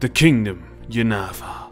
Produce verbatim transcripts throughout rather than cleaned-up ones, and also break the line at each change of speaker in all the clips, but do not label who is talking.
The Kingdom Jenava.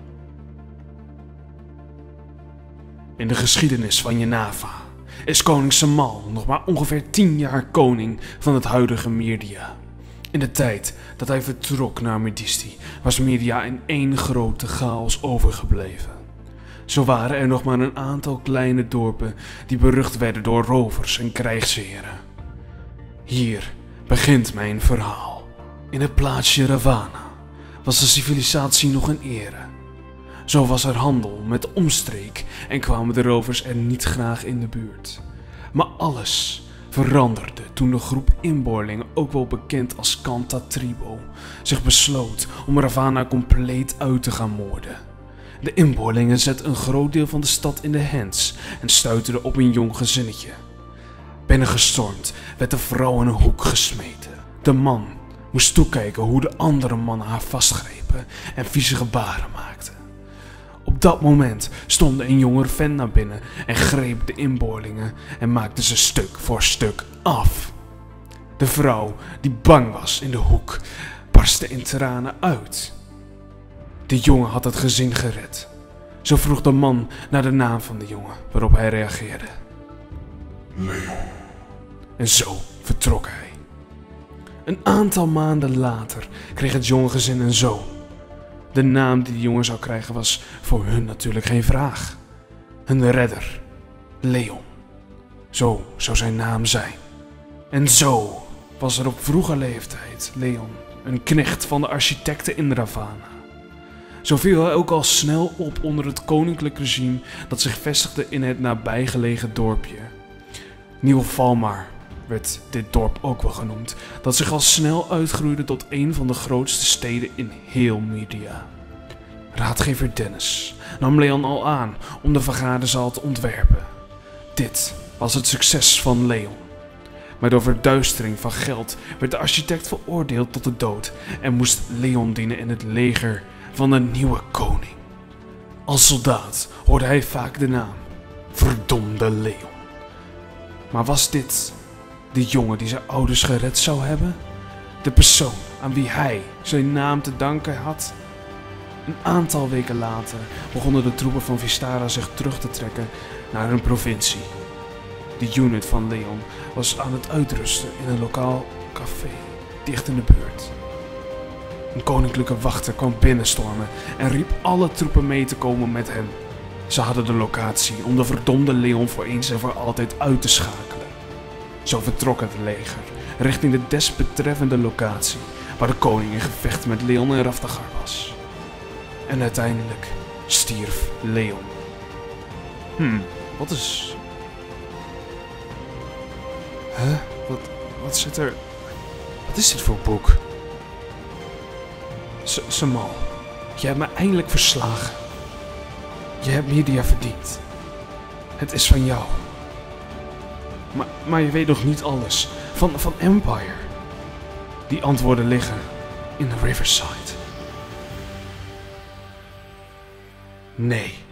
In de geschiedenis van Jenava is koning Samal nog maar ongeveer tien jaar koning van het huidige Myrdia. In de tijd dat hij vertrok naar Medisti was Myrdia in één grote chaos overgebleven. Zo waren er nog maar een aantal kleine dorpen die berucht werden door rovers en krijgsheren. Hier begint mijn verhaal. In het plaatsje Ravana was de civilisatie nog in ere. Zo was er handel met de omstreek en kwamen de rovers er niet graag in de buurt. Maar alles veranderde toen de groep inboorlingen, ook wel bekend als Kanta Tribo, zich besloot om Ravana compleet uit te gaan moorden. De inboorlingen zetten een groot deel van de stad in de hands en stuiterden op een jong gezinnetje. Binnengestormd werd de vrouw in een hoek gesmeten. De man moest toekijken hoe de andere mannen haar vastgrepen en vieze gebaren maakten. Op dat moment stond een jonger vent naar binnen en greep de inboorlingen en maakte ze stuk voor stuk af. De vrouw, die bang was in de hoek, barstte in tranen uit. De jongen had het gezin gered. Zo vroeg de man naar de naam van de jongen, waarop hij reageerde.
Leon.
En zo vertrok hij. Een aantal maanden later kreeg het jonge gezin een zoon. De naam die de jongen zou krijgen was voor hun natuurlijk geen vraag. Hun redder, Leon. Zo zou zijn naam zijn. En zo was er op vroege leeftijd Leon, een knecht van de architecten in Ravana. Zo viel hij ook al snel op onder het koninklijk regime dat zich vestigde in het nabijgelegen dorpje. Nieuw Valmar werd dit dorp ook wel genoemd, dat zich al snel uitgroeide tot een van de grootste steden in heel Myrdia. Raadgever Dennis nam Leon al aan om de vergaderzaal te ontwerpen. Dit was het succes van Leon. Maar door verduistering van geld werd de architect veroordeeld tot de dood en moest Leon dienen in het leger van de nieuwe koning. Als soldaat hoorde hij vaak de naam Verdomde Leon. Maar was dit de jongen die zijn ouders gered zou hebben? De persoon aan wie hij zijn naam te danken had? Een aantal weken later begonnen de troepen van Vistara zich terug te trekken naar hun provincie. De unit van Leon was aan het uitrusten in een lokaal café dicht in de buurt. Een koninklijke wachter kwam binnenstormen en riep alle troepen mee te komen met hem. Ze hadden de locatie om de verdomde Leon voor eens en voor altijd uit te schakelen. Zo vertrok het leger richting de desbetreffende locatie waar de koning in gevecht met Leon en Raftagar was. En uiteindelijk stierf Leon. Hmm, wat is... Huh? Wat, wat zit er... Wat is dit voor boek? S Samal, je hebt me eindelijk verslagen. Je hebt Myrdia verdiend. Het is van jou. Maar, maar je weet nog niet alles van, van Empire. Die antwoorden liggen in de Riverside. Nee.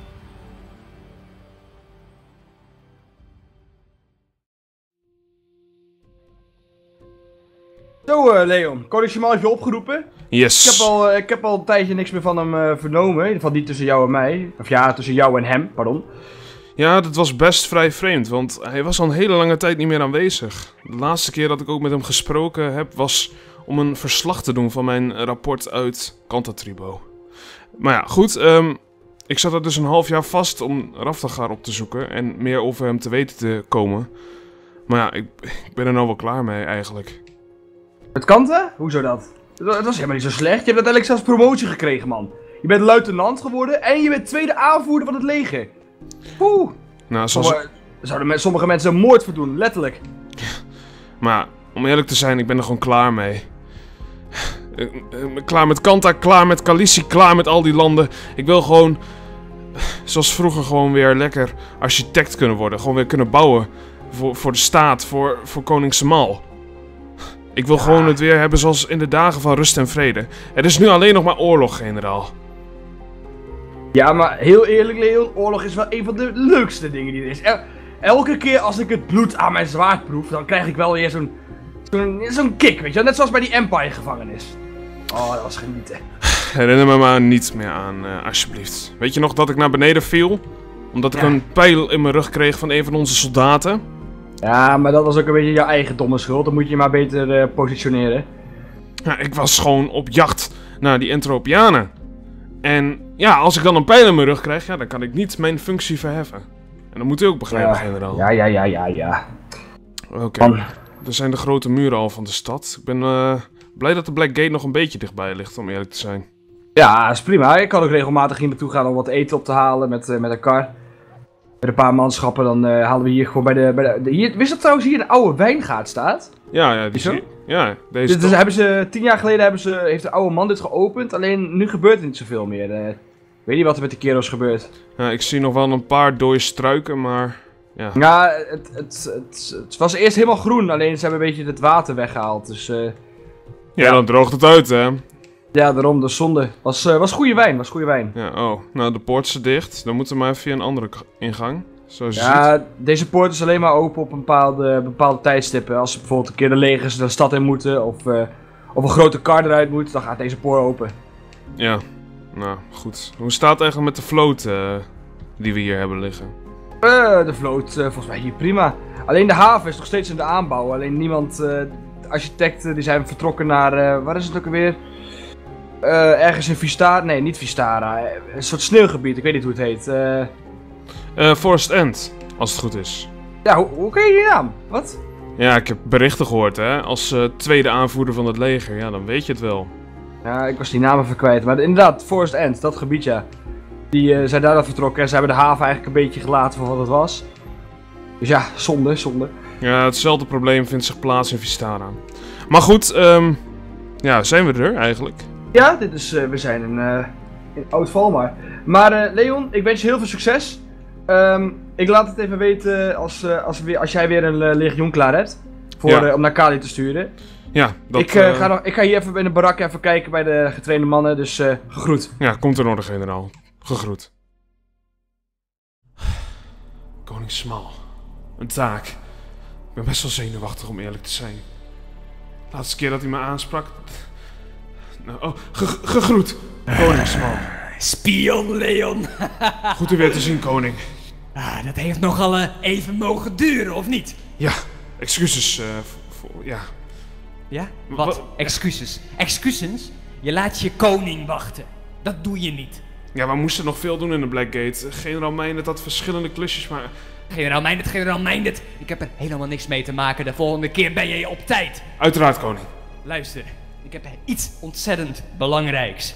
Zo uh, Leon, koning Samal heeft je opgeroepen.
Yes.
Ik heb, al, uh, ik heb al een tijdje niks meer van hem uh, vernomen. Van die tussen jou en mij. Of ja, tussen jou en hem, pardon.
Ja, dat was best vrij vreemd, want hij was al een hele lange tijd niet meer aanwezig. De laatste keer dat ik ook met hem gesproken heb was om een verslag te doen van mijn rapport uit Kanta Tribo. Maar ja, goed, um, ik zat er dus een half jaar vast om Raftagar op te zoeken en meer over hem te weten te komen. Maar ja, ik, ik ben er nou wel klaar mee eigenlijk.
Het Kanta? Hoezo dat? Dat was helemaal niet zo slecht. Je hebt uiteindelijk zelfs promotie gekregen, man. Je bent luitenant geworden en je bent tweede aanvoerder van het leger. Oeh.
Nou, zoals...
Sommige, zouden met sommige mensen een moord voor doen, letterlijk.
Maar om eerlijk te zijn, ik ben er gewoon klaar mee. Klaar met Kanta, klaar met Khaleesi, klaar met al die landen. Ik wil gewoon, zoals vroeger, gewoon weer lekker architect kunnen worden. Gewoon weer kunnen bouwen voor, voor de staat, voor, voor koning Samal. Ik wil ja. gewoon het weer hebben zoals in de dagen van rust en vrede. Er is nu alleen nog maar oorlog, generaal.
Ja, maar heel eerlijk, Leon, oorlog is wel een van de leukste dingen die er is. El elke keer als ik het bloed aan mijn zwaard proef, dan krijg ik wel weer zo'n zo'n zo'n kick, weet je wel? Net zoals bij die Empire gevangenis. Oh, dat was genieten.
herinner me maar niets meer aan, uh, alsjeblieft. Weet je nog dat ik naar beneden viel? Omdat ik
Ja.
een pijl in mijn rug kreeg van een van onze soldaten?
Ja, maar dat was ook een beetje jouw eigen domme schuld. Dan moet je je maar beter uh, positioneren.
Ja, ik was gewoon op jacht naar die Entropianen. En ja, als ik dan een pijl in mijn rug krijg, ja, dan kan ik niet mijn functie verheffen. En dat moet u ook begrijpen, generaal.
Ja, ja, ja, ja, ja.
Oké, okay. Er zijn de grote muren al van de stad. Ik ben uh, blij dat de Black Gate nog een beetje dichtbij ligt, om eerlijk te zijn.
Ja, dat is prima. Ik kan ook regelmatig hier naartoe gaan om wat eten op te halen met, uh, met een kar. Met een paar manschappen, dan uh, halen we hier gewoon bij de... Bij de, de hier, wist dat trouwens hier een oude wijngaard staat?
Ja, ja, die zie, ja deze
dus, dus hebben ze, tien jaar geleden hebben ze, heeft de oude man dit geopend, alleen nu gebeurt er niet zoveel meer. Uh, ik weet niet wat er met de kerels gebeurt.
Ja, ik zie nog wel een paar dode struiken, maar... Ja,
ja het, het, het, het was eerst helemaal groen, alleen ze hebben een beetje het water weggehaald, dus... Uh,
ja, ja, dan droogt het uit, hè?
Ja, daarom, de zonde. Was, uh, was goede wijn, was goede wijn.
Ja, oh. Nou, de poort is dicht. Dan moeten we maar via een andere ingang. Zoals je
ja,
ziet.
Deze poort is alleen maar open op een bepaalde, bepaalde tijdstippen. Als ze bijvoorbeeld een keer de legers de stad in moeten, of, uh, of een grote kar eruit moet, dan gaat deze poort open.
Ja, nou, goed. Hoe staat het eigenlijk met de vloot uh, die we hier hebben liggen?
Uh, de vloot, uh, volgens mij hier prima. Alleen de haven is nog steeds in de aanbouw. Alleen niemand, uh, de architecten, die zijn vertrokken naar, uh, waar is het ook alweer? Uh, ergens in Vistara, nee niet Vistara, een soort sneeuwgebied, ik weet niet hoe het heet. Uh...
Uh, Forest End, als het goed is.
Ja, hoe, hoe ken je die naam? Wat?
Ja, ik heb berichten gehoord, hè. Als uh, tweede aanvoerder van het leger, ja, dan weet je het wel.
Ja, ik was die namen even kwijt, maar inderdaad, Forest End, dat gebied, ja. Die uh, zijn daar dan vertrokken en ze hebben de haven eigenlijk een beetje gelaten voor wat het was. Dus ja, zonde, zonde.
Ja, hetzelfde probleem vindt zich plaats in Vistara. Maar goed, um, ja, zijn we er eigenlijk?
Ja, dit is, uh, we zijn in, uh, in Oud-Valmar. Maar uh, Leon, ik wens je heel veel succes. Um, ik laat het even weten als, uh, als, we, als jij weer een uh, legioen klaar hebt. Voor,
ja.
uh, om naar Kali te sturen.
Ja, dat...
Ik, uh,
uh,
ga, nog, ik ga hier even in de barak even kijken bij de getrainde mannen, dus uh, gegroet.
Ja, komt in orde, generaal. Gegroet. Koning Smal. Een taak. Ik ben best wel zenuwachtig om eerlijk te zijn. De laatste keer dat hij me aansprak... Nou, oh, ge gegroet, koning Smal.
Spion, Leon.
Goed u weer te zien, koning.
Ah, dat heeft nogal uh, even mogen duren, of niet?
Ja, excuses. Uh, voor, ja.
Ja? Wat? Wat? Excuses. Excuses? Je laat je koning wachten. Dat doe je niet.
Ja, we moesten nog veel doen in de Black Gate. Generaal Meijnet had verschillende klusjes, maar...
Generaal Meijnet, generaal Meijnet. Ik heb er helemaal niks mee te maken. De volgende keer ben je op tijd.
Uiteraard, koning.
Luister, ik heb iets ontzettend belangrijks.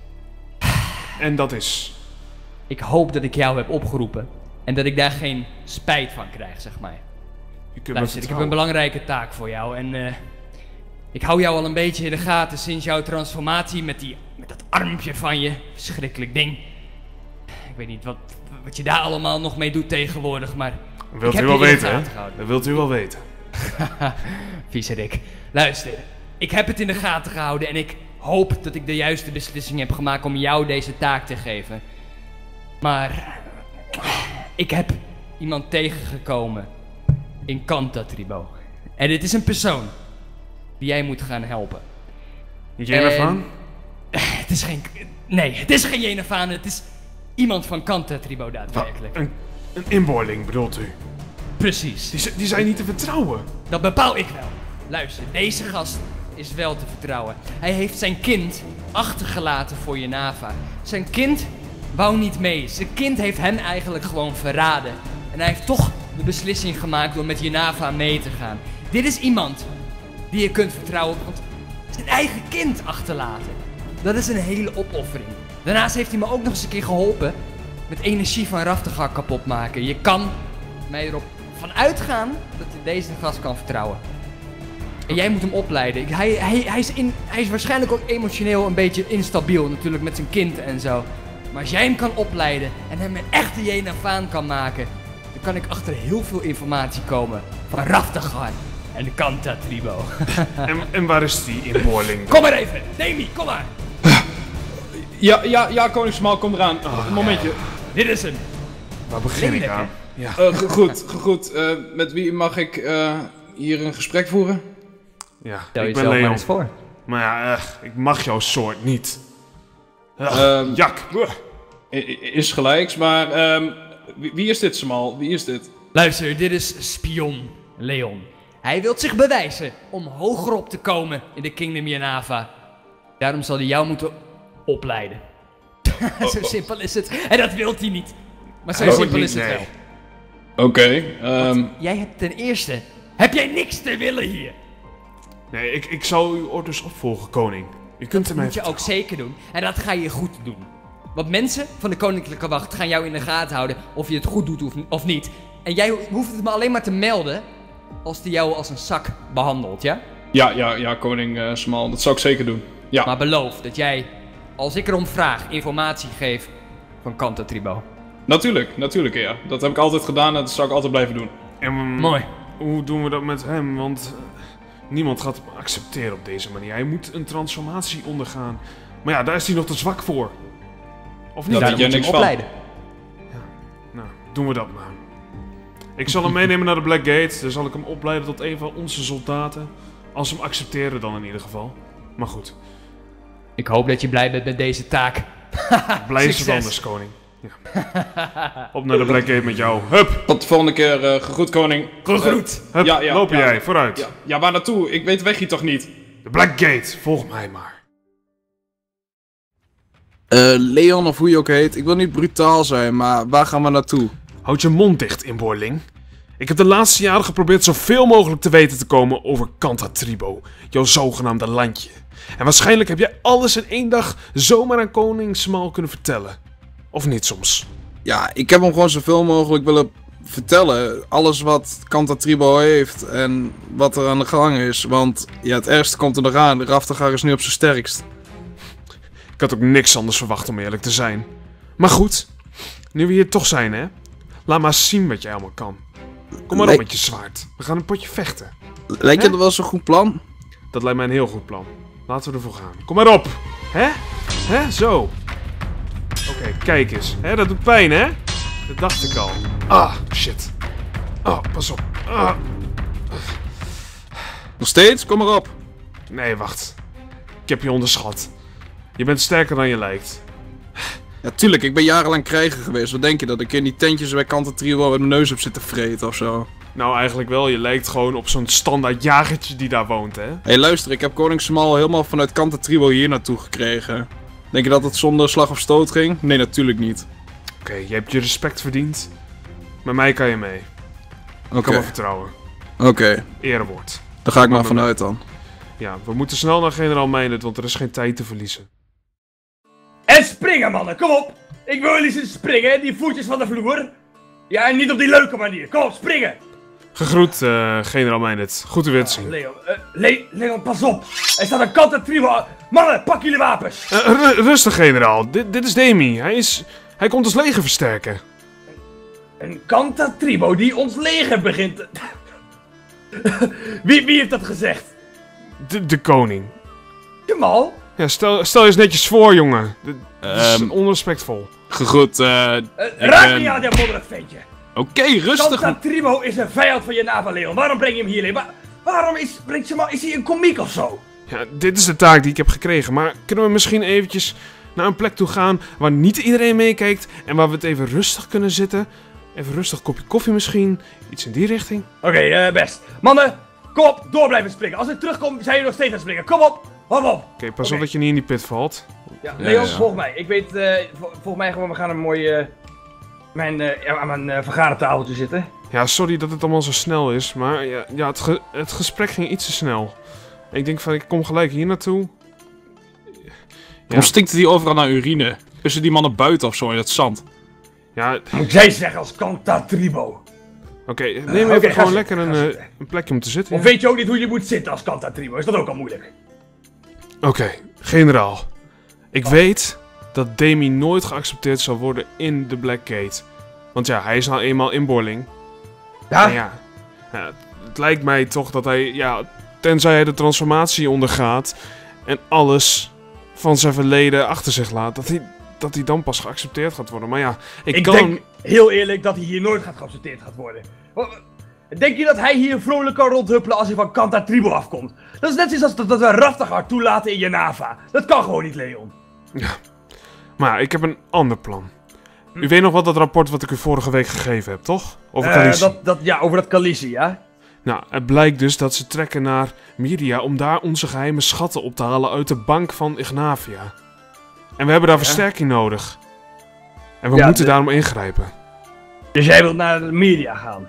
En dat is?
Ik hoop dat ik jou heb opgeroepen. En dat ik daar geen spijt van krijg, zeg maar.
Je kunt
Luister, ik heb een belangrijke taak voor jou. En uh, ik hou jou al een beetje in de gaten sinds jouw transformatie met, die, met dat armpje van je. Verschrikkelijk ding. Ik weet niet wat, wat je daar allemaal nog mee doet tegenwoordig, maar...
Wilt
ik heb
u wel
je in de
weten, hè?
gaten gehouden.
Dat wilt u wel weten.
Viezerik. Luister, ik heb het in de gaten gehouden en ik hoop dat ik de juiste beslissing heb gemaakt om jou deze taak te geven. Maar ik heb iemand tegengekomen in Cantatribo. En dit is een persoon die jij moet gaan helpen.
Jenavaan?
Het is geen... Nee, het is geen Jenavaan, het is iemand van Cantatribo daadwerkelijk.
Een, een inboorling bedoelt u?
Precies.
Die, die zijn niet te vertrouwen.
Dat bepaal ik wel. Luister, deze gast is wel te vertrouwen. Hij heeft zijn kind achtergelaten voor Jenava. Zijn kind wou niet mee. Zijn kind heeft hem eigenlijk gewoon verraden. En hij heeft toch de beslissing gemaakt door met Jenava mee te gaan. Dit is iemand die je kunt vertrouwen, want zijn eigen kind achterlaten. Dat is een hele opoffering. Daarnaast heeft hij me ook nog eens een keer geholpen met energie van Raftegar kapot maken. Je kan mij erop van uitgaan dat je deze gast kan vertrouwen. En jij moet hem opleiden. Hij, hij, hij, is in, hij is waarschijnlijk ook emotioneel een beetje instabiel, natuurlijk met zijn kind en zo. Maar als jij hem kan opleiden en hem een echte Jenavaan kan maken, dan kan ik achter heel veel informatie komen van Raftegar en de Cantatribo.
en, en waar is die inboorling?
Kom maar even, Demi, kom maar.
Ja, ja, ja, koning Smal, kom eraan. Oh, een momentje.
Dit is hem.
Waar begin ik aan?
Ja. Uh, goed, goed. Uh, met wie mag ik uh, hier een gesprek voeren?
Ja,
Stel
ik ben
jezelf maar
Leon.
eens voor.
Maar ja, uh, ik mag jouw soort niet.
Ehm,
Jak.
i- i- is gelijks, maar ehm, wie, wie is dit, Smal? Wie is dit?
Luister, dit is spion Leon. Hij wil zich bewijzen om hogerop te komen in de Kingdom Yanava. Daarom zal hij jou moeten opleiden. Zo simpel is het. En dat wil hij niet. Maar zo
Oh,
simpel
niet,
is het
nee.
wel.
Oké, ehm,
Jij hebt ten eerste, heb jij niks te willen hier?
Nee, ik, ik zal uw orders opvolgen, koning. U kunt er
Dat
mij
moet je ook zeker doen. En dat ga je goed doen. Want mensen van de Koninklijke Wacht gaan jou in de gaten houden of je het goed doet of, of niet. En jij ho- hoeft het me alleen maar te melden als die jou als een zak behandelt, ja?
ja, ja, ja, koning eh, Smal, dat zou ik zeker doen. Ja,
Maar beloof dat jij, als ik erom vraag, informatie geeft van Kanta Tribo.
natuurlijk, natuurlijk, ja. Dat heb ik altijd gedaan en dat zou ik altijd blijven doen.
En, mm,
Mooi.
Hoe doen we dat met hem? Want eh, niemand gaat hem accepteren op deze manier. Hij moet een transformatie ondergaan. Maar ja, daar is hij nog te zwak voor. Of niet?
Dat
Daarom
weet jij
moet je
niks
hem
van.
opleiden.
Nou, doen we dat maar. Ik zal hem meenemen naar de Black Gate. Dan zal ik hem opleiden tot een van onze soldaten. Als ze hem accepteren dan in ieder geval. Maar goed,
Ik hoop dat je blij bent met deze taak.
blij is het
Succes.
anders, koning. Ja. Op naar de Black Gate met jou. Hup,
Tot de volgende keer, eh gegroet, koning.
Gegroet.
hup,
Ja, ja,
lopen
ja.
jij, vooruit.
Ja, ja, waar naartoe? Ik weet de weg hier toch niet?
De Black Gate, volg mij maar.
Eh, Leon of hoe je ook heet, ik wil niet brutaal zijn, maar waar gaan we naartoe?
Houd je mond dicht, inboorling. Ik heb de laatste jaren geprobeerd zoveel mogelijk te weten te komen over Kanta Tribo, jouw zogenaamde landje. En waarschijnlijk heb jij alles in één dag zomaar aan koning Smal kunnen vertellen. Of niet soms?
Ja, ik heb hem gewoon zoveel mogelijk willen vertellen. Alles wat Kanta Tribo heeft en wat er aan de gang is. Want ja, het ergste komt er nog aan. De Raftagar is nu op zijn sterkst.
Ik had ook niks anders verwacht om eerlijk te zijn. Maar goed, nu we hier toch zijn hè, laat maar zien wat jij allemaal kan. Kom maar op
Lijk-
met je zwaard, we gaan een potje vechten.
Lijkt je
Hè?
dat wel zo'n goed plan?
Dat lijkt mij een heel goed plan. Laten we ervoor gaan. Kom maar op! Hè? Hè? Zo. Oké, kijk eens. Hè, dat doet pijn, hè? Dat dacht ik al. Ah, shit. Oh, pas op. Ah.
Nog steeds? Kom maar op.
Nee, wacht. Ik heb je onderschat. Je bent sterker dan je lijkt.
Ja, tuurlijk, ik ben jarenlang krijger geweest. Wat denk je, dat ik in die tentjes bij Kanta Tribo met mijn neus op zit te vreten of zo?
Nou, eigenlijk wel. Je lijkt gewoon op zo'n standaard jagertje die daar woont, hè?
Hé, hey, luister, ik heb koning Smal helemaal vanuit Kanta Tribo hier naartoe gekregen. Denk je dat het zonder slag of stoot ging? Nee, natuurlijk niet.
Oké, je hebt je respect verdiend. Met mij kan je mee. Ik
Oké,
kan me vertrouwen.
oké.
Erewoord.
Daar ga ik maar
Maar-
vanuit dan.
Ja, we moeten snel naar generaal Meijnet, want er is geen tijd te verliezen.
En springen, mannen, kom op! Ik wil jullie zien springen, die voetjes van de vloer. Ja, en niet op die leuke manier. Kom op, springen!
Gegroet, eh, generaal Meijnet. Goed u weer te zien.
Leon, eh, Le Leon, pas op! Er staat een Kanta Tribo. Mannen, pak jullie wapens!
Eh, ru- rustig, generaal. Dit, dit is Demi. Hij is... Hij komt ons leger versterken.
Een Kanta Tribo die ons leger begint te... wie, wie heeft dat gezegd?
De, de koning.
Jamal?
Ja, stel, stel je eens netjes voor, jongen. Dit dit is
Ehm.
onrespectvol.
Gegroet, eh...
Uh,
Ik
raak
ben-
niet aan, dat modderig ventje!
Oké, rustig.
Kanta Tribo is een vijand van je Yanava, Leon. Waarom breng je hem hierheen? Wa waarom is, brengt Jamal, is hij een komiek of zo?
Ja, dit is de taak die ik heb gekregen. Maar kunnen we misschien eventjes naar een plek toe gaan waar niet iedereen meekijkt en waar we het even rustig kunnen zitten? Even rustig kopje koffie misschien? Iets in die richting?
Oké, eh, best. Mannen, kom op, door blijven springen. Als ik terugkom, zijn jullie nog steeds aan het springen. Kom op, hop op.
Oké, pas
Oké.
op dat je niet in die put valt.
Ja,
Ja,
Leon,
ja.
volg mij. Ik weet, eh, vol- volg mij gewoon, we gaan een mooi, eh, mijn, eh, ja, aan mijn eh, vergadertafeltje zitten.
Ja, sorry dat het allemaal zo snel is, maar ja, ja het, ge- het gesprek ging iets te snel. Ik denk van, ik kom gelijk hier naartoe.
Waarom stinkt het hier overal naar urine? Tussen die mannen buiten of zo in het zand.
Ja,
Moet jij zeggen als Kanta Tribo?
oké, neem
oké,
even
ga
gewoon
zitten,
lekker
ga
een, eh,
zitten.
een plekje om te zitten.
Of
ja.
weet je ook niet hoe je moet zitten als Kanta Tribo? Is dat ook al moeilijk?
Oké, generaal. Ik weet dat Demi nooit geaccepteerd zal worden in de Black Gate. Want ja, hij is nou eenmaal inboorling.
Ja?
En ja, ja, het lijkt mij toch dat hij, ja, tenzij hij de transformatie ondergaat en alles van zijn verleden achter zich laat, dat hij, dat hij dan pas geaccepteerd gaat worden. Maar ja, ik,
Ik
kan...
denk heel eerlijk dat hij hier nooit gaat geaccepteerd gaat worden. Wa- Denk je dat hij hier vrolijk kan rondhuppelen als hij van Kanta Tribo afkomt? Dat is net zoals dat, dat we Raftagar toelaten in Yanava. Dat kan gewoon niet, Leon.
Maar ja, ik heb een ander plan. U weet nog wel dat rapport wat ik u vorige week gegeven heb, toch? Over
Eh,
Khaleesi.
dat, dat, ja, over dat Khaleesi, ja?
Nou, het blijkt dus dat ze trekken naar Myria om daar onze geheime schatten op te halen uit de bank van Ignavia. En we hebben daar
Ja.
versterking nodig. En we
Ja,
moeten
de-
daarom ingrijpen.
Dus jij wilt naar de media gaan?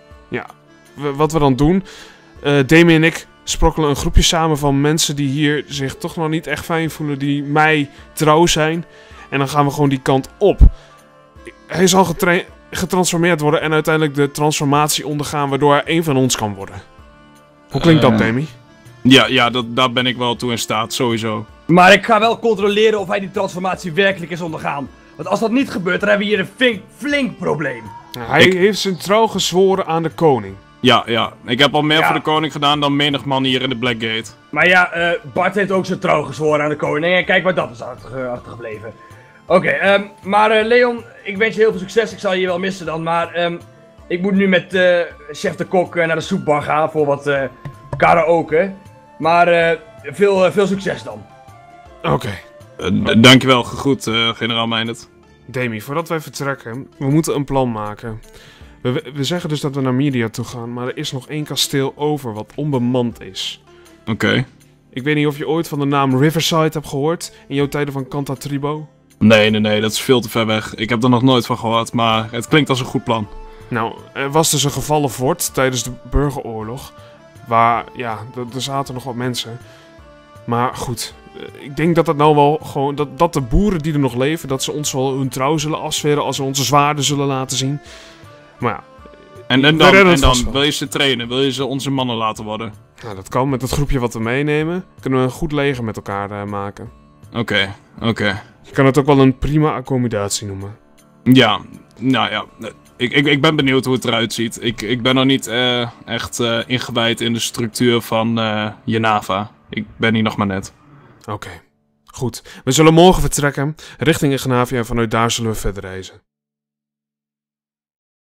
W- wat we dan doen, eh Demi en ik sprokkelen een groepje samen van mensen die hier zich toch nog niet echt fijn voelen, die mij trouw zijn. En dan gaan we gewoon die kant op. Hij zal getra- getransformeerd worden en uiteindelijk de transformatie ondergaan, waardoor hij één van ons kan worden. Hoe klinkt dat,
Eh.
Demi?
Ja, ja dat, daar ben ik wel toe in staat, sowieso.
Maar ik ga wel controleren of hij die transformatie werkelijk is ondergaan. Want als dat niet gebeurt, dan hebben we hier een flink, flink probleem.
Hij
Ik-
heeft zijn trouw gezworen aan de koning.
Ja, ja. Ik heb al meer
Ja.
voor de koning gedaan dan menig man hier in de Blackgate.
Maar ja, eh, Bart heeft ook zijn trouw gezworen aan de koning. En kijk waar dat is achter, achtergebleven. Oké, ehm, maar eh, Leon, ik wens je heel veel succes. Ik zal je hier wel missen dan. Maar ehm, ik moet nu met eh, chef de kok eh, naar de soepbar gaan voor wat eh, karaoke. Maar eh, veel, eh, veel succes dan.
Oké.
Eh, d- dankjewel, gegroet, eh, generaal Meindert.
Demi, voordat wij vertrekken, we moeten een plan maken. We, we zeggen dus dat we naar Myria toe gaan, maar er is nog één kasteel over wat onbemand is.
Oké.
Ik weet niet of je ooit van de naam Riverside hebt gehoord in jouw tijden van Cantatribo.
Nee, nee, nee, dat is veel te ver weg. Ik heb er nog nooit van gehoord, maar het klinkt als een goed plan.
Nou, er was dus een gevallen fort tijdens de burgeroorlog. Waar, ja, d- er zaten nog wat mensen. Maar goed, eh, ik denk dat dat nou wel gewoon... Dat, dat de boeren die er nog leven, dat ze ons wel hun trouw zullen afsferen als ze onze zwaarden zullen laten zien. Maar ja,
En, en
We
dan,
redden
en
het vast
dan
wel.
wil je ze trainen, wil je ze onze mannen laten worden.
nou, dat kan met het groepje wat we meenemen. Kunnen we een goed leger met elkaar eh, maken.
Oké, oké.
Je kan het ook wel een prima accommodatie noemen.
Ja, nou ja. Ik, ik, ik ben benieuwd hoe het eruit ziet. Ik, ik ben nog niet eh, echt eh, ingewijd in de structuur van eh Jenava. Ik ben hier nog maar net.
Oké, goed. We zullen morgen vertrekken richting Ignavia en vanuit daar zullen we verder reizen.